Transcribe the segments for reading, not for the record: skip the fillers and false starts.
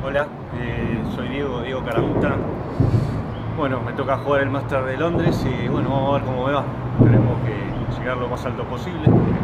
Hola, soy Diego Caramuta. Bueno, me toca jugar el Master de Londres y bueno, vamos a ver cómo me va. Tenemos que llegar lo más alto posible.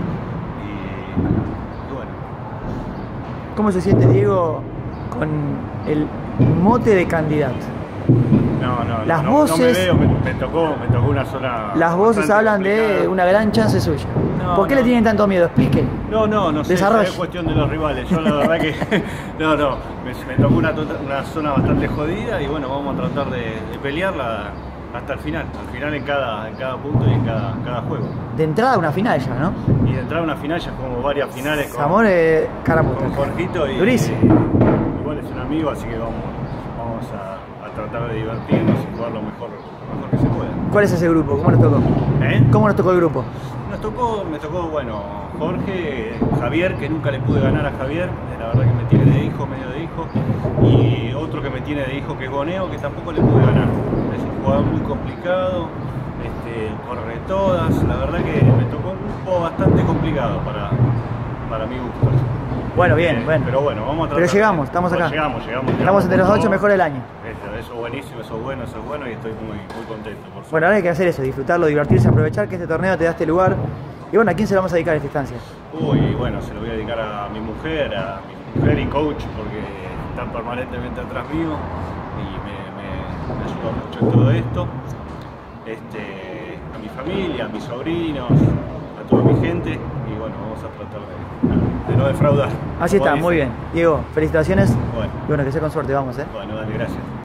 Y bueno. ¿Cómo se siente Diego con el mote de candidato? Las voces, no me veo, me tocó una zona. Las voces hablan complicada. de una gran chance suya. ¿Por qué le tienen tanto miedo? Explique. No sé, es cuestión de los rivales. Yo la verdad que me tocó una zona bastante jodida y bueno, vamos a tratar de pelearla hasta el final. Al final en cada punto y en cada juego. De entrada una final ya, ¿no? Y de entrada una final ya como varias finales con Caramuta. Con Jorgito y durísimo. Igual es un amigo, así que vamos a tratar de divertirnos y jugar lo mejor que se pueda. ¿Cuál es ese grupo? ¿Cómo nos tocó? ¿Cómo nos tocó el grupo? Me tocó, bueno, Jorge, Javier, que nunca le pude ganar a Javier, la verdad que me tiene de hijo, medio de hijo, y otro que me tiene de hijo que es Goneo, que tampoco le pude ganar. Es un jugador muy complicado, corre todas, la verdad que me tocó un grupo bastante complicado para mi gusto. Bueno, bien, bueno. Pero bueno, vamos a tratar. Pero llegamos, estamos acá. Llegamos. Estamos entre los 8 mejores del año. Eso es buenísimo, eso es bueno y estoy muy contento. Bueno, ahora hay que hacer eso, disfrutarlo, divertirse, aprovechar que este torneo te da este lugar. Y bueno, ¿a quién se lo vamos a dedicar esta instancia? Uy, bueno, se lo voy a dedicar a mi mujer y coach, porque están permanentemente atrás mío y me ayuda mucho en todo esto. A mi familia, a mis sobrinos, a toda mi gente y bueno, vamos a tratar de no defraudar. Así está, muy bien. Diego, felicitaciones. Bueno. Y bueno, que sea con suerte, vamos, Bueno, dale, gracias.